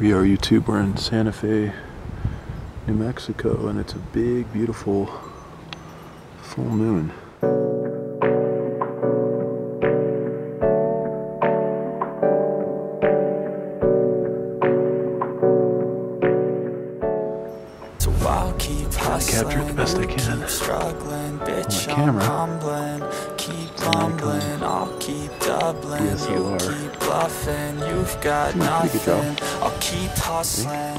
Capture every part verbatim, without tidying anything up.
We are YouTube. We're in Santa Fe, New Mexico, and it's a big, beautiful full moon. So I'll keep hustling, capture it the best I can keep struggling, bitch, on my camera. I'm humbling, keep rumbling, I'll keep doubling, D S L R. you keep bluffing, you've got Pretty good job. nothing, I'll keep hustling.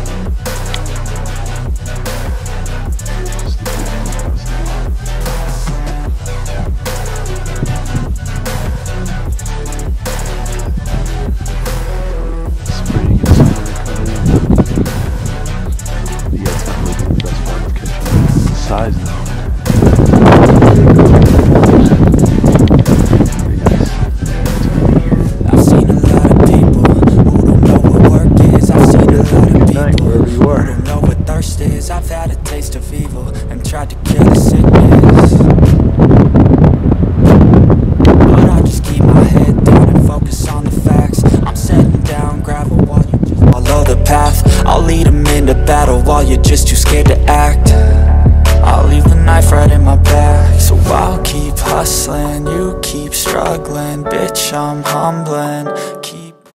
Spraying and coloring. Yeah, it's not really the best part of catching the size now. Pretty nice. I've seen a lot of people who don't know what work is. I've seen a lot of Good people night, wherever you who are. don't know what thirst is. I've had a taste of evil and tried to kill the sickness.